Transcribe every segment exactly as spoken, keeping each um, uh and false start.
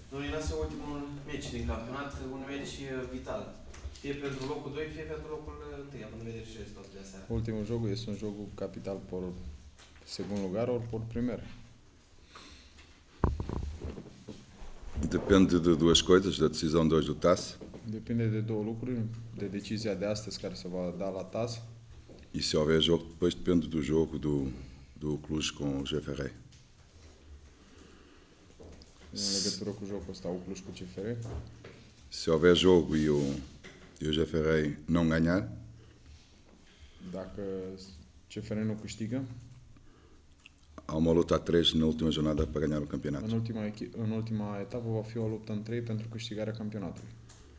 Dorinase ultimul meci din campionat, un meci vital. Fie pentru locul doi, fie pentru locul unu, având în vedere și rezultatul de aseară. Último jogo é um jogo capital por segundo lugar ou por primeiro? Depende de duas coisas, da decisão de hoje do T A S Depinde de două lucruri, de decizia de astăzi care se va da la T A S e se houver jogo, depois depende do jogo do, do Cluj com o G F R. în legătură cu jocul ăsta, U Cluj cu C F R. Se houver jogo e o, e o G F R não ganhar, Dacă C F R nu câștigă, há uma luta a três na última jornada para ganhar o campeonato. în ultima, echi- în ultima etapă va fi o luptă în trei pentru câștigarea campionatului.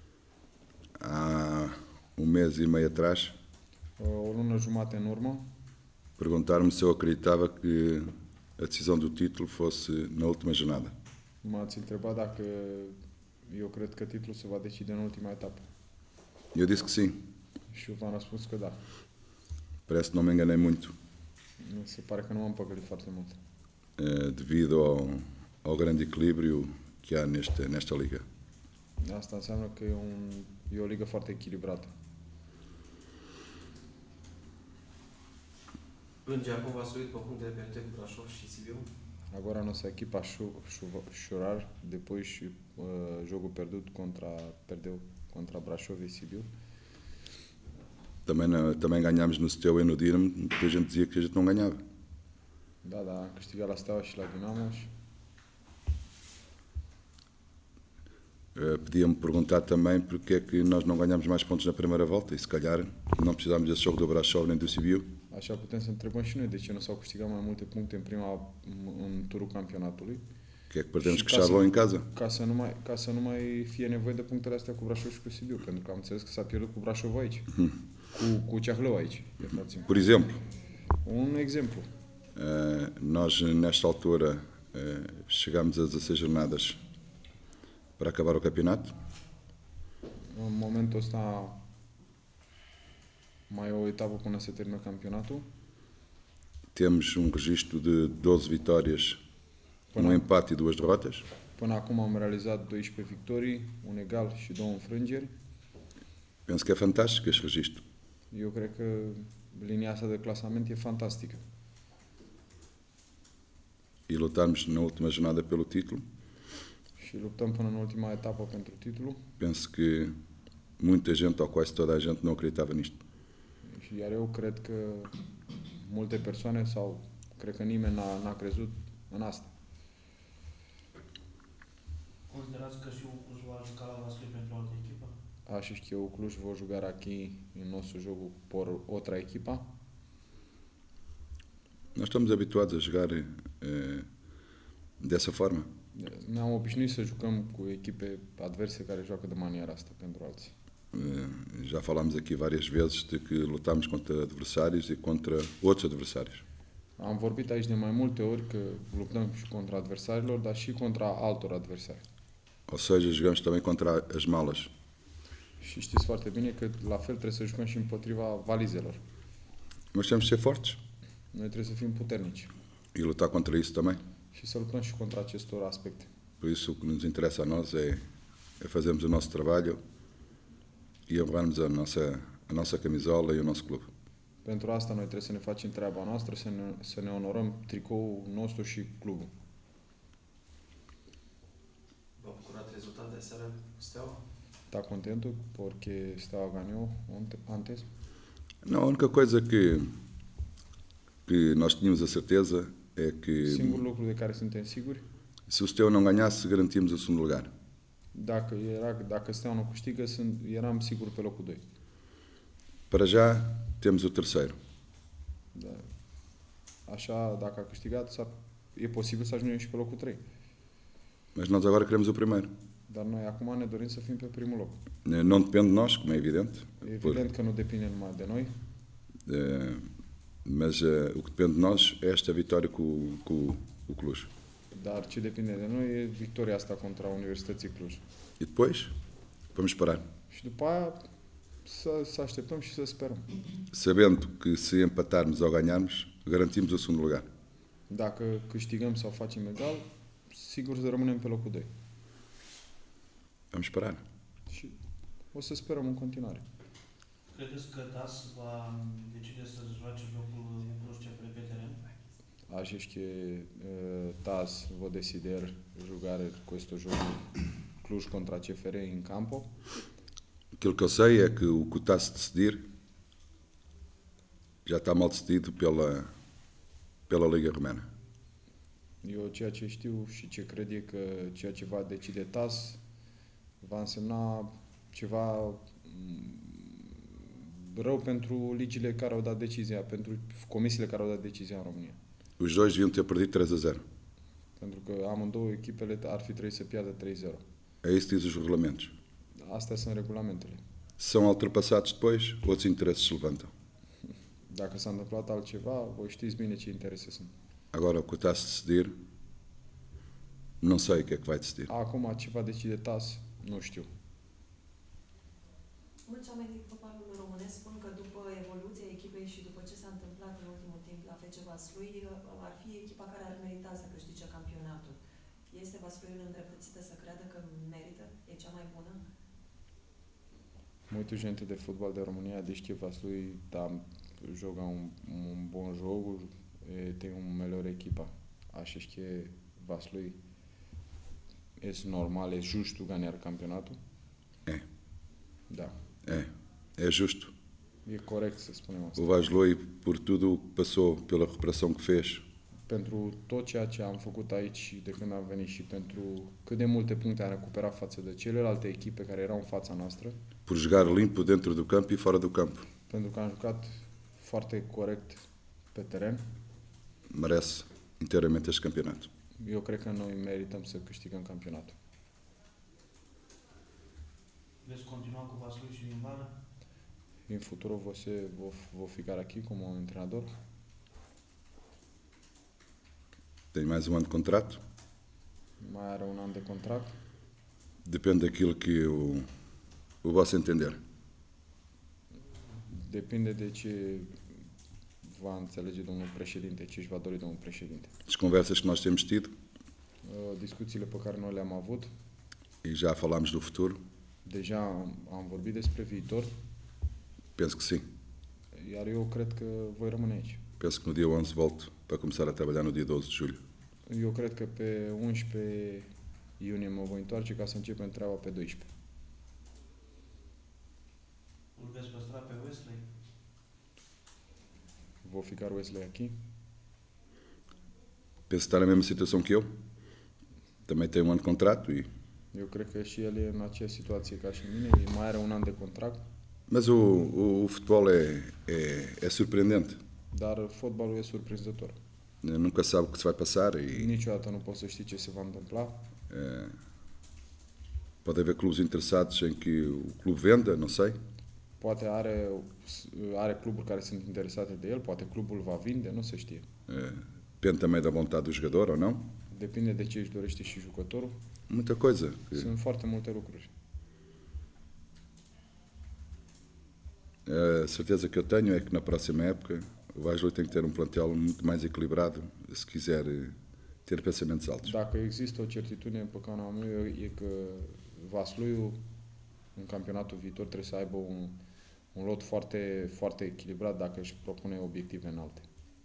Há um mês e meio atrás, O lună jumate în urmă, perguntaram-me se eu acreditava que a decisão do título fosse na última jornada. m-ați întrebat dacă eu cred că titlul se va decide în ultima etapă. Eu disse que sim. Și eu v-am răspuns că da. Parece que não me enganei muito, Mi se pare că nu m-am păcălit foarte mult. eh, devido ao, ao grande equilíbrio que há neste, nesta liga. Asta înseamnă că e, un, e o ligă foarte echilibrată. Plânge acum Vaslui după punctele pierdute cu Brașov și Sibiu. Agora a nossa equipa a chu- chu- chorar depois uh, jogo perdut contra perdeu contra Brașov e Sibiu. Também, na- também ganhámos no Seteu e no Dinamo, porque a gente dizia que a gente não ganhava. Da, da, am câștigat la Steaua și la Dinamo și Eh, Podia-me perguntar também porque é que nós não ganhámos mais pontos na primeira volta e se calhar não precisámos desse jogo do Brașov nem do Sibiu. așa putem să întrebăm și noi de ce nu s-au câștigat mai multe puncte în prima în turul campionatului. Que é que perdemos Și com ca să- Charleroi em casa. Ca să, nu mai, ca să nu mai fie nevoie de punctele astea cu Brașov și cu Sibiu, pentru că am înțeles că s-a pierdut cu Brașov aici, cu, cu Ceahlău aici, iertați-mă. Por exemplo, Un exemplu. eh, nós nesta altura eh, chegámos a dezasseis jornadas para acabar o campeonato. În momentul ăsta mai e o etapă până se termină campionatul. Temos um registro de doze vitórias, um Până, empate e duas derrotas. până acum am realizat doisprezece victorii, un egal și două înfrângeri. Penso que é fantástico este registro. Eu cred că linia asta de clasament e fantastică. E lutarmos na última jornada pelo título. Și luptăm până în ultima etapă pentru titlu. Penso que muita gente, ou quase toda a gente, não acreditava nisto. Și iar eu cred că multe persoane sau cred că nimeni n-a, n-a crezut în asta. Considerați că și Cluj va juca la Vaslui pentru altă echipă? Acho que o Cluj vou jogar aqui em nosso jogo por outra equipa. Nós estamos habituados a jogar eh, dessa forma. Ne-am obișnuit să jucăm cu echipe adverse care joacă de maniera asta pentru alții. Eh, já falámos aqui várias vezes de que lutamos contra adversários e contra outros adversários. Am vorbit aici de mai multe ori că luptăm și contra adversarilor, dar și contra altor adversari. Ou seja, jogamos também contra as malas. Și știți foarte bine că la fel trebuie să jucăm și împotriva valizelor. Mas temos de ser fortes Noi trebuie să fim puternici e lutar contra isso também. și să luptăm și contra acestor aspecte. Por isso, o que nos interessa a nós é, é fazermos o nosso trabalho e honrarmos a nossa, a nossa camisola e o nosso clube. Pentru asta noi trebuie să ne facem treaba noastră, să ne, să ne onorăm tricoul nostru și clubul. V-a bucurat rezultatul de aseară cu Steaua? Está contento porque Steaua ganhou onte- antes? Não, a única coisa que, que nós tínhamos a certeza é que Singurul lucru de care suntem siguri, se o Seteu não ganhasse, garantíamos o segundo lugar. dacă, era, dacă Steaua nu câștigă, sunt, eram sigur pe locul doi. Para já, temos o terceiro. Da. Așa, dacă a câștigat, s-ar, e posibil să ajungem și pe locul trei. Mas nós agora queremos o primeiro. Dar noi acum ne dorim să fim pe primul loc. Não depende de nós, como é evidente, E por- evident că nu depinde numai de noi, eh, mas eh, o que depende de nós é esta vitória com, com o Cluj. dar ce depinde de noi e victoria asta contra Universității Cluj. E depois, vamos parar. Și după aia să, să așteptăm și să sperăm. Sabendo que se empatarmos ou ganharmos, garantimos o segundo lugar. Dacă câștigăm sau facem egal, sigur să rămânem pe locul doi. Vamos esperar. Și o să sperăm în continuare. Credeți că T A S va decide să joace jocul Cluj C F R pe teren? Acho que uh, T A S vou decidir jogar questo jogo Cluj contra C F R em campo. Aquilo que eu sei é que o que está a se decidir já está mal decidido pela, pela Liga Romana. Eu ceea ce știu și ce cred e că ceea ce va decide T A S va însemna ceva mm, rău pentru ligile care au dat decizia, pentru comisiile care au dat decizia în România. Os dois deviam ter perdido três a zero. Pentru că amândouă echipele ar fi trebuit să piardă trei zero. É isso que diz os regulamentos. Astea sunt regulamentele. Se são ultrapassados depois, outros interesses se levantam. Dacă s-a întâmplat altceva, voi știți bine ce interese sunt. Agora, o que está a se decidir, não sei o que é que vai decidir. Acum, ce va decide T A S, nu știu. Mulți oameni din fotbalul românesc spun că după evoluția echipei și după ce s-a întâmplat în ultimul timp la F C Vaslui, ar fi echipa care ar merita să câștige campionatul. Este Vasluiul îndreptățită să creadă că merită? E cea mai bună? Muita gente de futebol da România diz que Vaslui tá, joga um, um bom jogo, e tem uma melhor equipa. Achas que Vaslui é normal, é justo ganhar campeonato? É. Da. É, é justo. E corect să spunem asta. O Vaslui, por tudo o que passou, pela recuperação que fez, Pentru tot ceea ce am făcut aici de când am venit și pentru cât de multe puncte am recuperat față de celelalte echipe care erau în fața noastră, por jogar limpo dentro do campo e fora do campo, pentru că am jucat foarte corect pe teren, merece inteiramente este campeonato. eu cred că noi merităm să câștigăm campionatul. Veți continua cu Vaslui și din vară? Em futuro você vou, vou ficar aqui como um treinador. Tem mais um ano de contrato, Mai are un an de contract. depende daquilo que o, o vosso entender. Depinde de ce va înțelege domnul președinte, ce își va dori domnul președinte. As conversas que nós temos tido, Uh, Discuțiile pe care noi le-am avut, e já falámos do futuro, deja am, am vorbit despre viitor, penso que sim. iar eu cred că voi rămâne aici. Penso que no dia onze volto para começar a trabalhar no dia doze de julho. Eu cred că pe unsprezece iunie mă voi întoarce ca să începem treaba pe doisprezece. Îl veți păstra pe Wesley? Vou ficar Wesley aqui. Penso estar na mesma situação que eu. Também tem um ano de contrato, e, Eu cred că și el e în aceeași situație ca și mine, el mai are un an de contract, mas o, o, o futebol é, é, é surpreendente. dar fotbalul e surprinzător. Nunca sabe o que se vai passar e Niciodată nu poți să știi ce se va întâmpla. eh, pode haver clubes interessados em que o clube venda, não sei. Poate are, are cluburi care sunt interesate de el, poate clubul va vinde, nu se știe. Eh, depende também da vontade do jogador ou não. Depinde de ce își dorește și jucătorul. Muita coisa. Sunt foarte multe lucruri. A certeza que eu tenho é que na próxima época o Vaslui tem que ter um plantel muito mais equilibrado se quiser eh, ter pensamentos altos. Dacă există o certitudine pe care am eu, e că Vasluiul în campionatul viitor trebuie să aibă un, un lot foarte, foarte echilibrat dacă își propune obiective înalte.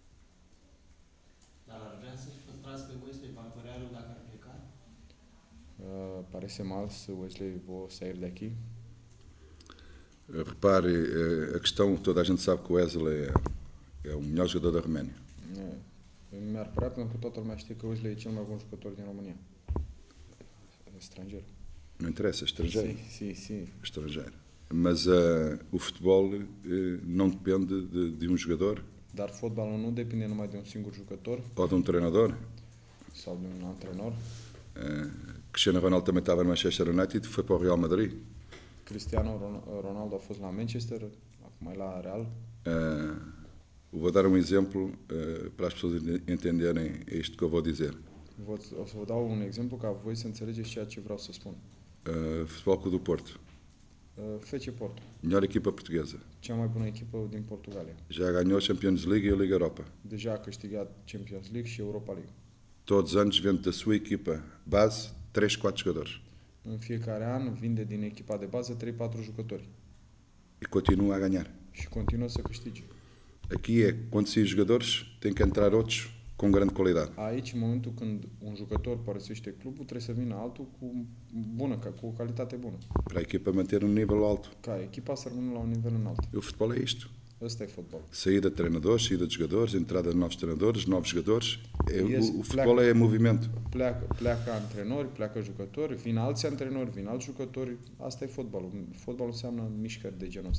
Dar ar vrea să-și păstrați pe Wesley, va părea rău dacă ar pleca? Uh, parece mal se Wesley vou sair daqui. Eh, Repare, eh, a questão, toda a gente sabe que o Wesley é, é o melhor jogador da Roménia. Uh, Mi-ar părea pentru că toată lumea știe că Wesley e cel mai bun jucător din România. Estrangeiro. Não interessa, estrangeiro. Sim, sim, sim. Estrangeiro. Mas eh, o futebol eh, não depende de, de um jogador Dar fotbalul nu depinde numai de un singur jucător ou de um treinador. sau de un antrenor. Eh, Cristiano Ronaldo também estava no Manchester United e foi para o Real Madrid. Cristiano Ron- Ronaldo a fost la Manchester, acum e la Real. Eh, Vou dar um exemplo eh, para as pessoas ente- entenderem isto que eu vou dizer. Vă, o să vă dau un exemplu ca voi să înțelegeți ceea ce vreau să spun. Uh, Futebol Clube do Porto, Uh, F C Porto, melhor equipa portuguesa. cea mai bună echipă din Portugalia. Já ganhou a Champions League e a Liga Europa. Deja a câștigat Champions League și Europa League. Todos os anos vende da sua equipa base três, quatro jogadores. în fiecare an vinde din echipa de bază trei patru jucători e continua a ganhar. și continuă să câștige. Aqui é quando saem os jogadores, tem que entrar outros com grande qualidade. Aici, în momentul când un jucător părăsește clubul, trebuie să vină altul cu bună, ca- cu o calitate bună. Para a equipa manter um nível alto. Ca echipa să rămână la un nivel înalt. E o futebol é isto. Ăsta e fotbal. Saída de treinadores, saída de jogadores, entrada de novos treinadores, novos jogadores. É, Yes, o, o futebol é movimento. Pleacă, pleacă antrenori, pleacă jucători, vin alți antrenori, vin alți jucători. Asta e fotbalul. Fotbalul înseamnă mișcări de genul ăsta.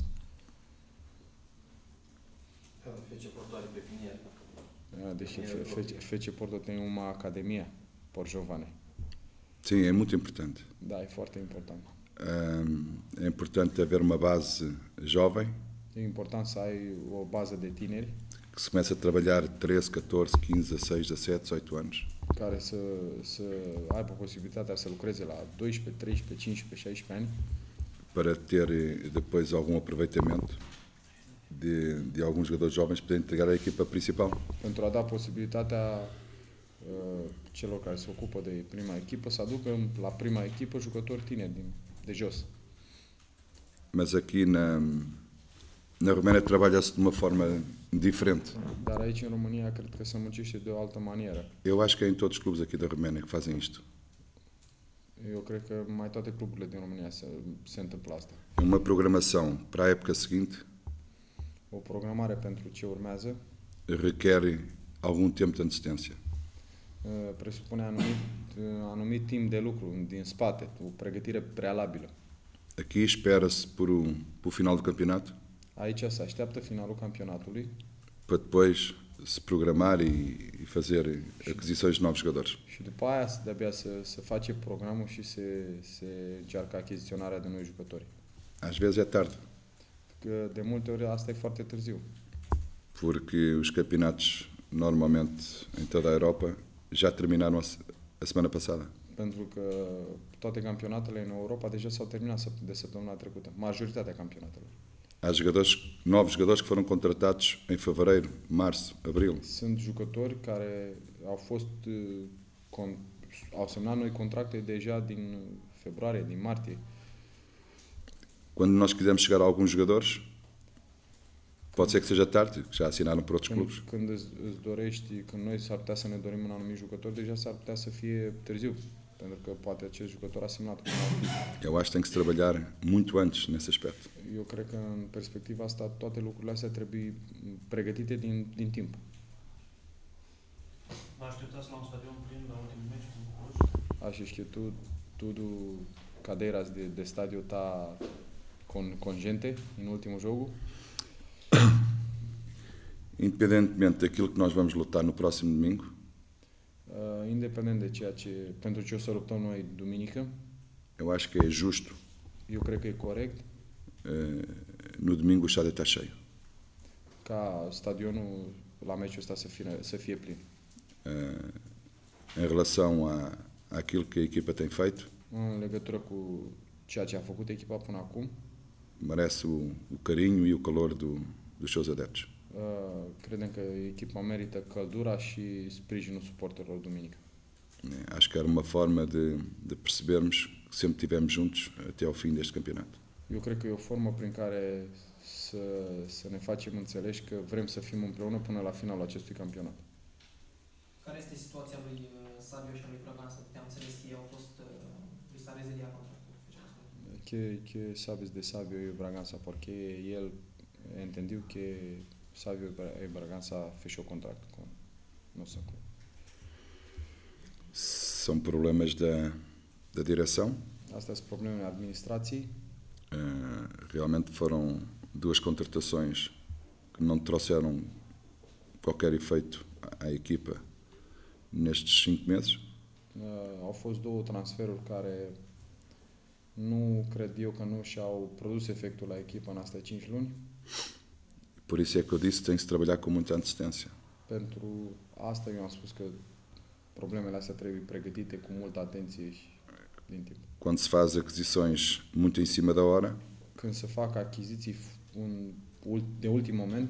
F C Porto are pe Pinier. Ah, Deși F C Porto tem uma academia por jovane. Sim, é muito importante. Da, e foarte important. Hum, é importante haver uma base jovem E important să ai o bază de tineri que se começa a trabalhar treze, catorze, quinze, dezasseis, dezassete, dezoito anos. care să, să aibă posibilitatea să lucreze la doisprezece, treisprezece, cincisprezece, șaisprezece ani Para ter eh, depois algum aproveitamento de, de alguns jogadores jovens poderem entregar à equipa principal. pentru a da posibilitatea uh, celor care se ocupă de prima echipă să aducă la prima echipă jucători tineri din, de jos. Mas aqui na, na Roménia trabalha-se de uma forma diferente. Dar aici, în România, cred că se muncește de o altă manieră. Eu acho que é em todos os clubes aqui da Roménia que fazem isto. Eu cred că mai toate cluburile din România se, se întâmplă asta. Uma programação para a época seguinte O programare pentru ce urmează requer algum tempo de antecedência. uh, presupune anumit, uh, anumit timp de lucru din spate, o pregătire prealabilă. Aqui espera-se por o, por o final do campeonato Aici se așteaptă finalul campionatului para depois se programar e, e fazer aquisições de novos jogadores. și după aia de-abia să, să face programul și se, se încearcă achiziționarea de noi jucători. Às vezes é tarde, Că de multe ori asta e foarte târziu. porque os campeonatos normalmente em toda a Europa já terminaram a, se- a semana passada. Pentru că toate campionatele în Europa deja s-au terminat săp- de săptămâna trecută. Majoritatea campionatelor. Há jogadores, novos jogadores que foram contratados em fevereiro, março, abril. Sunt jucători care au fost uh, con- au semnat noi contracte deja din februarie, din martie. Quando nós quisermos chegar a alguns jogadores, pode ser que seja tarde, que já assinaram por outros Când, clubes. când îți, îți dorești, când noi s-ar putea să ne dorim un anumit jucător, deja s-ar putea să fie târziu. Pentru că poate acest jucător a semnat cu un alt club. Eu acho que tem que se trabalhar muito antes nesse aspecto. Eu cred că în perspectiva asta toate lucrurile astea trebuie pregătite din, din timp. Vă așteptați la un stadion plin la ultimul meci cu Cluj? Achas que tu, tudo cadeiras de, de estádio tá com, com gente no último jogo? Independentemente daquilo que nós vamos lutar no próximo domingo, Uh, independent de ceea ce, pentru ce o să luptăm noi duminică, eu acho que é justo eu cred că e corect eh, no domingo o estádio está cheio. ca stadionul la meciul ăsta să fie, să fie plin. Eh, em relação a, àquilo que a equipa tem feito, În legătură cu ceea ce a făcut echipa până acum, merece o, o carinho e o calor do, dos seus adeptos. uh, credem că echipa merită căldura și sprijinul suporterilor duminică. Eh, Acho que era uma forma de, de percebermos que sempre estivemos juntos até ao fim deste campeonato. Eu cred că e o formă prin care să, să ne facem înțeleși că vrem să fim împreună până la finalul acestui campionat. Care este situația lui uh, Savio și a lui Bragança? Te-am înțeles că ei au fost, uh, li s-a reziliat contractul. Que, que sabes de Savio e Bragança? Porque el entendeu que Savio e Bragança fechou o contrato com nosso clube. São problemas da, da direção. Astea sunt problemele administrației. Eh, realmente foram duas contratações que não trouxeram qualquer efeito à equipa nestes cinco meses. Uh, au fost două transferuri care nu cred eu că nu și-au produs efectul la echipă în astea cinci luni. Por isso é que eu disse que tem que se trabalhar com muita antecedência. Pentru asta eu am spus că problemele astea trebuie pregătite cu multă atenție și din timp. Quando se faz aquisições muito em cima da hora, Când se fac achiziții un, de ultim moment,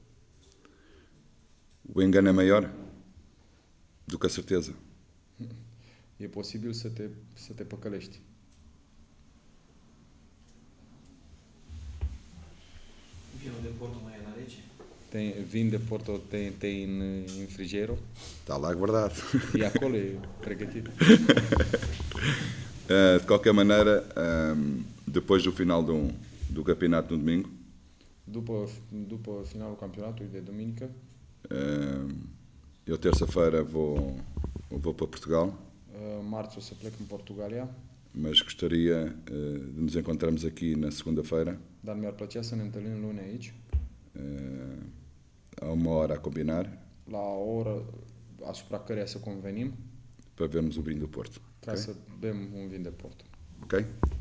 o engano é maior do que a certeza. e posibil să te, să te păcălești. vinul de Porto mai e la rece? Tem, vin de Porto tem, tem în, în frigiero. Está lá guardado. E acolo e pregătit. Uh, de qualquer maneira, um, depois do final do, do campeonato no domingo, După, după finalul campionatului de duminică, uh, eu terça-feira vou, vou para Portugal, uh, marți o să plec în Portugalia, mas gostaria uh, de nos encontrarmos aqui na segunda-feira, dar mi-ar plăcea să ne întâlnim luni aici, uh, a uma hora a combinar, la o oră asupra căreia să convenim, para vermos o vinho do Porto. ca Ok? să bem un vin de Porto. Ok?